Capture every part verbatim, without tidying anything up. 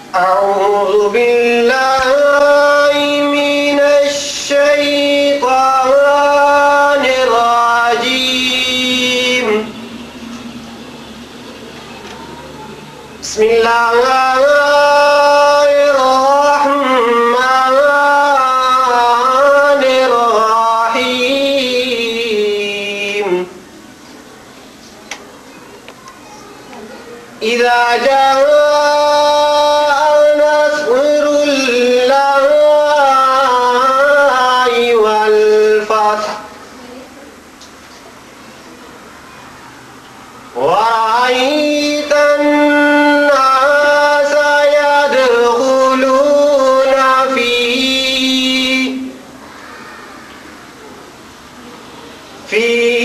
أعوذ بالله من الشيطان الرجيم. بسم الله الرحمن الرحيم. إذا جاء نصر الله والفتح ورأيت الناس يدخلون في في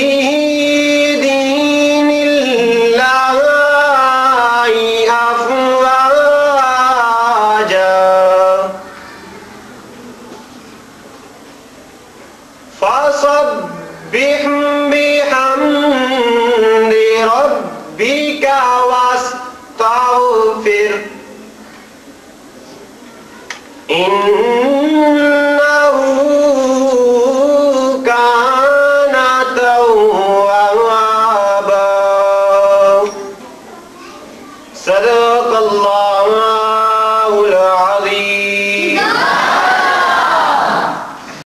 دين الله أفواجا فسبح بحمد ربك واستغفر إن